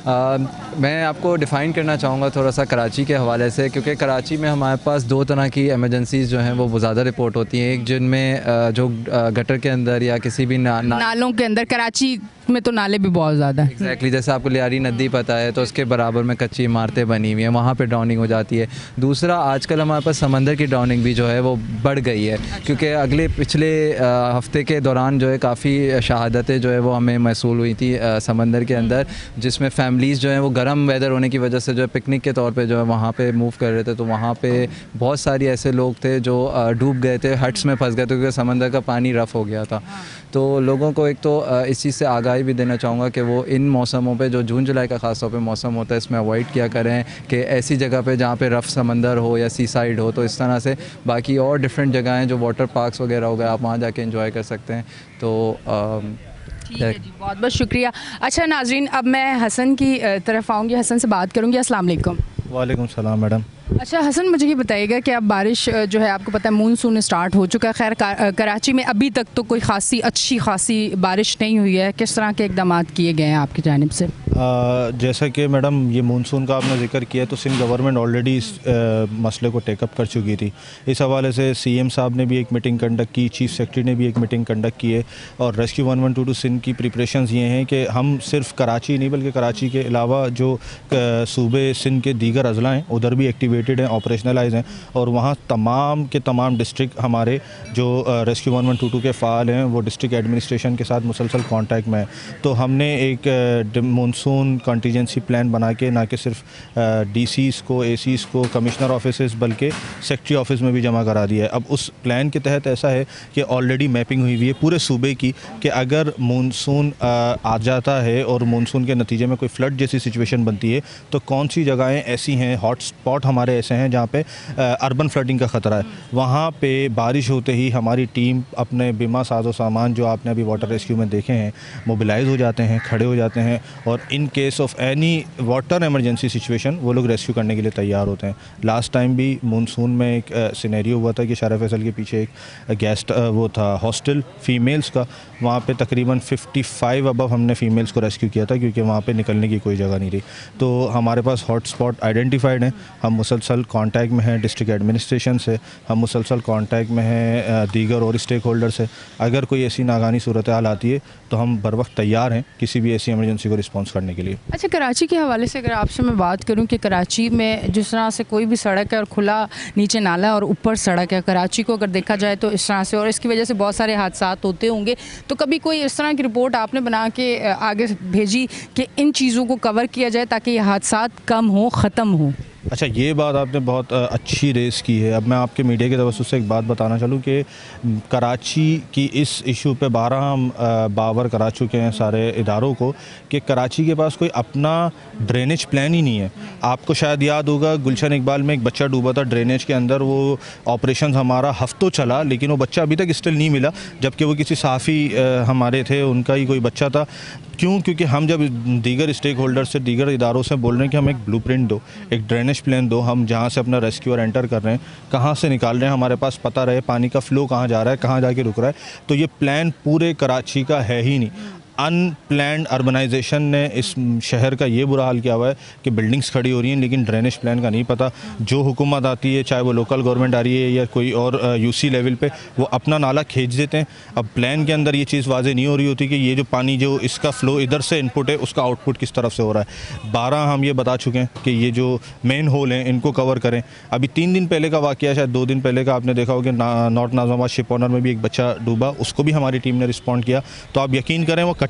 मैं आपको डिफ़ाइन करना चाहूँगा थोड़ा सा कराची के हवाले से, क्योंकि कराची में हमारे पास दो तरह की एमरजेंसीज़ जो हैं वो ज़्यादा रिपोर्ट होती हैं। एक जिनमें जो गटर के अंदर या किसी भी नालों के अंदर, कराची में तो नाले भी बहुत ज़्यादा हैं। एग्जैक्टली, जैसे आपको लियारी नदी पता है तो उसके बराबर में कच्ची इमारतें बनी हुई हैं, वहाँ पे ड्राउनिंग हो जाती है। दूसरा, आजकल हमारे पास समंदर की ड्राउनिंग भी जो है वो बढ़ गई है, क्योंकि पिछले हफ्ते के दौरान जो है काफ़ी शहादतें जो है वो हमें महसूल हुई थी समंदर के अंदर, जिसमें फैमिलीज़ जो हैं वो गर्म वेदर होने की वजह से जो है पिकनिक के तौर पे जो है वहाँ पे मूव कर रहे थे, तो वहाँ पे बहुत सारी ऐसे लोग थे जो डूब गए थे, हट्स में फंस गए थे, क्योंकि समंदर का पानी रफ़ हो गया था। तो लोगों को एक तो इस चीज़ से आगाही भी देना चाहूँगा कि वो इन मौसमों पे, जो जून जुलाई का ख़ास तौर पे मौसम होता है, इसमें अवॉइड किया करें कि ऐसी जगह पे जहाँ पे रफ़ समंदर हो या सी साइड हो। तो इस तरह से बाकी और डिफरेंट जगह हैं जो वाटर पार्क्स वगैरह हो गए, आप वहाँ जाके एंजॉय कर सकते हैं। तो ठीक है जी, बहुत बहुत शुक्रिया। अच्छा नाजरीन, अब मैं हसन की तरफ आऊँगी, हसन से बात करूँगी। अस्सलाम वालेकुम। वालेकुम सलाम मैडम। अच्छा हसन, मुझे ये बताइएगा कि अब बारिश जो है, आपको पता है मानसून स्टार्ट हो चुका है। खैर कराची में अभी तक तो कोई अच्छी खासी बारिश नहीं हुई है। किस तरह के इकदाम किए गए हैं आपकी जानिब से? जैसा कि मैडम ये मानसून का आपने जिक्र किया, तो सिंध गवर्नमेंट ऑलरेडी इस मसले को टेकअप कर चुकी थी। इस हवाले से सीएम साहब ने भी एक मीटिंग कंडक्ट की, चीफ सेक्रेटरी ने भी एक मीटिंग कंडक्ट की है। और रेस्क्यू 1122 सिंध की प्रिपरेशंस ये हैं कि हम सिर्फ कराची नहीं बल्कि कराची के अलावा जो सूबे सिंध के दीगर अजला हैं उधर भी एक्टिवेटेड हैं, ऑपरेशनलाइज हैं। और वहाँ तमाम के तमाम डिस्ट्रिक्ट हमारे जो रेस्क्यू 1122 के फ़ाल हैं वो डिस्ट्रिक्ट एडमिनिस्ट्रेशन के साथ मुसलसल कॉन्टैक्ट में है। तो हमने एक मानसून कंटीजेंसी प्लान बना के ना कि सिर्फ डीसीज़ को, एसीज़ को, कमिश्नर ऑफिस बल्कि सेक्रेटरी ऑफिस में भी जमा करा दिया है। अब उस प्लान के तहत ऐसा है कि ऑलरेडी मैपिंग हुई है पूरे सूबे की कि अगर मानसून आ जाता है और मानसून के नतीजे में कोई फ्लड जैसी सिचुएशन बनती है तो कौन सी जगहें ऐसी हैं, हॉट स्पॉट हमारे ऐसे हैं जहाँ पे अर्बन फ्लडिंग का ख़तरा है। वहाँ पे बारिश होते ही हमारी टीम अपने बीमा साजो सामान जो आपने अभी वाटर रेस्क्यू में देखे हैं मोबिलाइज हो जाते हैं, खड़े हो जाते हैं, और in case of any water emergency situation वो लोग रेस्क्यू करने के लिए तैयार होते हैं। लास्ट टाइम भी मानसून में एक सिनेरियो हुआ था कि शारा फैसल के पीछे एक गेस्ट वो था हॉस्टल फीमेल्स का, वहाँ पे तकरीबन 55 अबव हमने फ़ीमेल्स को रेस्क्यू किया था क्योंकि वहाँ पे निकलने की कोई जगह नहीं रही। तो हमारे पास हॉट स्पॉट आइडेंटिफाइड हैं, हम मुसलसल कांटेक्ट में हैं डिस्ट्रिक्ट एडमिनिस्ट्रेशन से, हम मुसलसल कांटेक्ट में हैं दीगर और स्टेक होल्डर से। अगर कोई ऐसी नागानी सूरत हाल आती है तो हम बर वक्त तैयार हैं किसी भी ऐसी इमरजेंसी को रिस्पॉन्स करने के लिए। अच्छा, कराची के हवाले से अगर आपसे मैं बात करूं कि कराची में जिस तरह से कोई भी सड़क है और खुला नीचे नाला है और ऊपर सड़क है, कराची को अगर देखा जाए तो इस तरह से, और इसकी वजह से बहुत सारे हादसा होते होंगे, तो कभी कोई इस तरह की रिपोर्ट आपने बना के आगे भेजी कि इन चीज़ों को कवर किया जाए ताकि ये हादसा कम हो, ख़त्म हो? अच्छा, ये बात आपने बहुत अच्छी रेस की है। अब मैं आपके मीडिया के तवज्जुह से एक बात बताना चाहूँ कि कराची की इस इशू पे 12 हम बावर करा चुके हैं सारे इदारों को कि कराची के पास कोई अपना ड्रेनेज प्लान ही नहीं है। आपको शायद याद होगा गुलशन इकबाल में एक बच्चा डूबा था ड्रेनेज के अंदर, वो ऑपरेशन हमारा हफ्तों चला लेकिन वो बच्चा अभी तक स्टिल नहीं मिला, जबकि वो किसी साफ़ी हमारे थे, उनका ही कोई बच्चा था। क्यों? क्योंकि हम जब दीगर स्टेक होल्डर से, दीगर इदारों से बोल रहे हैं कि हम एक ब्लूप्रिंट दो, एक ड्रेनेज प्लान दो, हम जहाँ से अपना रेस्क्यूअर एंटर कर रहे हैं, कहाँ से निकाल रहे हैं, हमारे पास पता रहे पानी का फ़्लो कहाँ जा रहा है, कहाँ जाके रुक रहा है। तो ये प्लान पूरे कराची का है ही नहीं। अनप्लैंड अर्बनाइजेशन ने इस शहर का ये बुरा हाल किया हुआ है कि बिल्डिंग्स खड़ी हो रही हैं लेकिन ड्रेनेज प्लान का नहीं पता। जो हुकूमत आती है, चाहे वो लोकल गवर्नमेंट आ रही है या कोई और यूसी लेवल पे, वो अपना नाला खींच देते हैं। अब प्लान के अंदर ये चीज़ वाज़ेह नहीं हो रही होती कि ये जो पानी जो इसका फ़्लो इधर से इनपुट है उसका आउटपुट किस तरफ से हो रहा है। 12 हम ये बता चुके हैं कि ये जो मेन होल हैं इनको कवर करें। अभी 3 दिन पहले का वाक़या, शायद 2 दिन पहले का, आपने देखा होगा नॉर्थ नाज़ाबाद शिप ऑनर में भी एक बच्चा डूबा, उसको भी हमारी टीम ने रिस्पॉन्ड किया। तो आप यकीन करें वो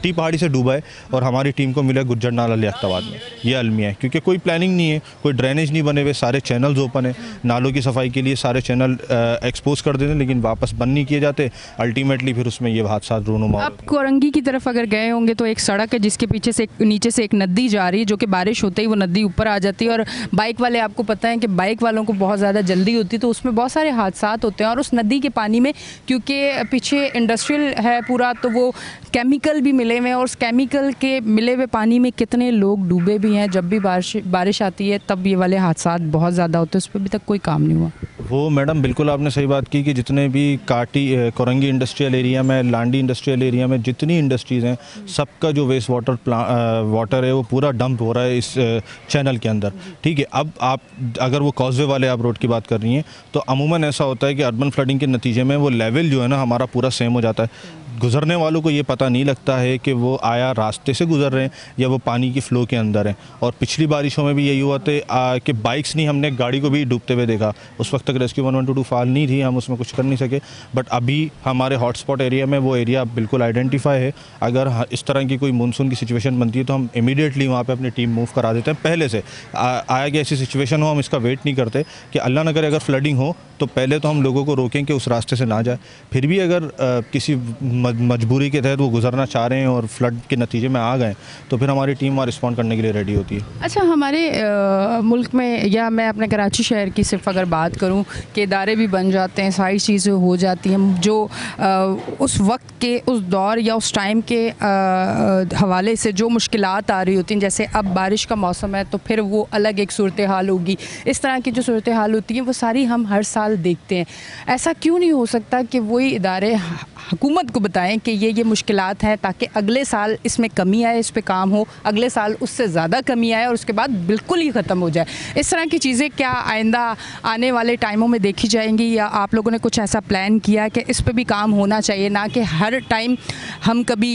तटी पहाड़ी से डूबा है और हमारी टीम को मिला गुज्जर नाला लियाकताबाद में, ये अलमिया है, क्योंकि कोई प्लानिंग नहीं है, कोई ड्रेनेज नहीं बने हुए, सारे चैनल्स ओपन है, नालों की सफाई के लिए सारे चैनल एक्सपोज कर देते हैं लेकिन वापस बंद नहीं किए जाते, अल्टीमेटली फिर उसमें ये हादसा रूनुमा। आप कोरंगी की तरफ अगर गए होंगे तो एक सड़क है जिसके पीछे से नीचे से एक नदी जा रही है, जो कि बारिश होते ही वो नदी ऊपर आ जाती है, और बाइक वाले, आपको पता है कि बाइक वालों को बहुत ज़्यादा जल्दी होती है तो उसमें बहुत सारे हादसा होते हैं। और उस नदी के पानी में क्योंकि पीछे इंडस्ट्रियल है पूरा, तो वो केमिकल भी मिले हुए हैं, और उस केमिकल के मिले हुए पानी में कितने लोग डूबे भी हैं। जब भी बारिश आती है तब ये वाले हादसा बहुत ज़्यादा होते हैं, उस पर अभी तक कोई काम नहीं हुआ। वो मैडम बिल्कुल आपने सही बात की कि जितने भी कोरंगी इंडस्ट्रियल एरिया में, लांडी इंडस्ट्रियल एरिया में जितनी इंडस्ट्रीज़ हैं, सबका जो वेस्ट वाटर है वो पूरा डंप हो रहा है इस चैनल के अंदर। ठीक है, अब आप अगर वो कॉजवे वाले आप रोड की बात कर रही हैं तो अमूमन ऐसा होता है कि अर्बन फ्लडिंग के नतीजे में वो लेवल जो है ना हमारा पूरा सेम हो जाता है। गुज़रने वालों को ये पता नहीं लगता है कि वो आया रास्ते से गुज़र रहे हैं या वो पानी की फ़्लो के अंदर हैं। और पिछली बारिशों में भी यही हुआ था कि बाइक्स नहीं, हमने गाड़ी को भी डूबते हुए देखा। उस वक्त तक रेस्क्यू 1122 फाल नहीं थी, हम उसमें कुछ कर नहीं सके, बट अभी हमारे हॉटस्पॉट एरिया में वो एरिया बिल्कुल आइडेंटिफाई है। अगर इस तरह की कोई मानसून की सिचुएशन बनती है तो हम इमीडिएटली वहाँ पर अपनी टीम मूव करा देते हैं। पहले से आया कि ऐसी सिचुएशन हो, हम इसका वेट नहीं करते कि अल्लाह न करे अगर फ्लडिंग हो तो पहले तो हम लोगों को रोकें कि उस रास्ते से ना जाए। फिर भी अगर किसी मजबूरी के तहत वो गुजरना चाह रहे हैं और फ्लड के नतीजे में आ गए तो फिर हमारी टीम वहाँ रिस्पॉन्ड करने के लिए रेडी होती है। अच्छा, हमारे मुल्क में या मैं अपने कराची शहर की सिर्फ अगर बात करूं कि इदारे भी बन जाते हैं, सारी चीज़ें हो जाती हैं जो उस वक्त के, उस दौर या उस टाइम के हवाले से जो मुश्किलात आ रही होती हैं, जैसे अब बारिश का मौसम है तो फिर वो अलग एक सूरत हाल होगी। इस तरह की जो सूरत हाल होती है वो सारी हम हर साल देखते हैं। ऐसा क्यों नहीं हो सकता कि वही इदारे हुकूमत को बताएं कि ये मुश्किलात हैं, ताकि अगले साल इसमें कमी आए, इस पे काम हो, अगले साल उससे ज़्यादा कमी आए और उसके बाद बिल्कुल ही ख़त्म हो जाए। इस तरह की चीज़ें क्या आइंदा आने वाले टाइमों में देखी जाएंगी, या आप लोगों ने कुछ ऐसा प्लान किया कि इस पे भी काम होना चाहिए, ना कि हर टाइम हम कभी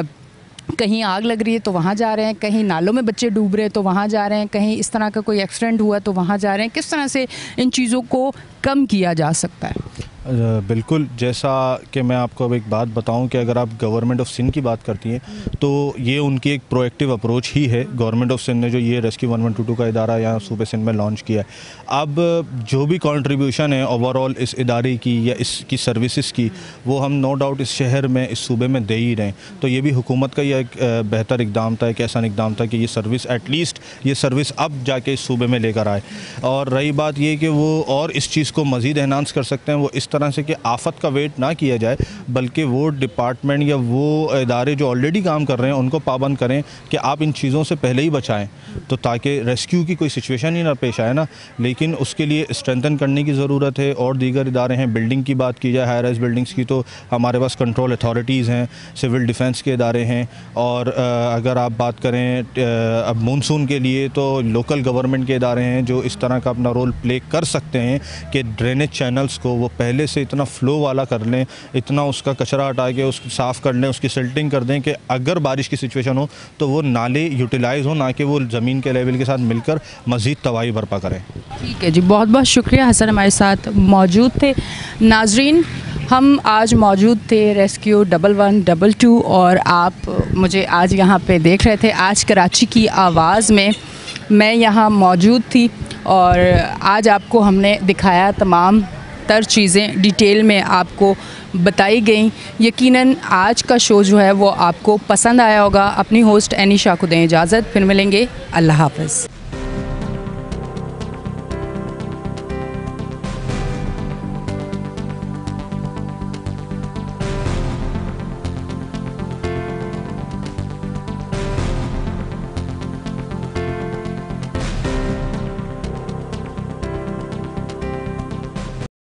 कहीं आग लग रही है तो वहाँ जा रहे हैं, कहीं नालों में बच्चे डूब रहे हैं तो वहाँ जा रहे हैं, कहीं इस तरह का कोई एक्सीडेंट हुआ तो वहाँ जा रहे हैं। किस तरह से इन चीज़ों को कम किया जा सकता है? बिल्कुल, जैसा कि मैं आपको अब एक बात बताऊं कि अगर आप गवर्नमेंट ऑफ सिंध की बात करती हैं तो ये उनकी एक प्रोएक्टिव अप्रोच ही है। गवर्नमेंट ऑफ सिंध ने जो ये रेस्क्यू 1122 का इदारा यहाँ सूबे सिंध में लॉन्च किया है, अब जो भी कंट्रीब्यूशन है ओवरऑल इस इदारे की या इसकी सर्विसेज की, वो हम नो डाउट इस शहर में, इस सूबे में दे ही रहे हैं। तो ये भी हुकूमत का यह एक बेहतर इकदाम था, एक ऐसा इकदाम था कि ये सर्विस एटलीस्ट ये सर्विस अब जाके इस सूबे में लेकर आए। और रही बात ये कि वो और इस चीज़ को मज़ीद एनहांस कर सकते हैं, वो इस तरह से कि आफत का वेट ना किया जाए, बल्कि वो डिपार्टमेंट या वो इदारे जो ऑलरेडी काम कर रहे हैं उनको पाबंद करें कि आप इन चीज़ों से पहले ही बचाएं, तो ताकि रेस्क्यू की कोई सिचुएशन ही ना पेश आए ना। लेकिन उसके लिए स्ट्रेंथन करने की ज़रूरत है। और दीगर इदारे हैं, बिल्डिंग की बात की जाए, हाई राइज बिल्डिंग्स की, तो हमारे पास कंट्रोल अथॉरिटीज़ हैं, सिविल डिफेंस के इदारे हैं। और अगर आप बात करें अब मानसून के लिए तो लोकल गवर्नमेंट के इदारे हैं जो इस तरह का अपना रोल प्ले कर सकते हैं कि ड्रेनेज चैनल्स को वो पहले से इतना फ़्लो वाला कर लें, इतना उसका कचरा हटा के उसको साफ़ कर लें, उसकी सिल्टिंग कर दें कि अगर बारिश की सिचुएशन हो तो वो नाले यूटिलाइज़ हो, ना कि वो ज़मीन के लेवल के साथ मिलकर मज़ीद तबाही बर्पा करें। ठीक है जी, बहुत बहुत शुक्रिया। हसन हमारे साथ मौजूद थे। नाजरीन, हम आज मौजूद थे रेस्क्यू 1122 और आप मुझे आज यहाँ पे देख रहे थे। आज कराची की आवाज़ में मैं यहाँ मौजूद थी और आज आपको हमने दिखाया, तमाम तर चीज़ें डिटेल में आपको बताई गई। यकीनन आज का शो जो है वो आपको पसंद आया होगा। अपनी होस्ट एनिशा को दें इजाज़त, फिर मिलेंगे। अल्लाह हाफ़िज़।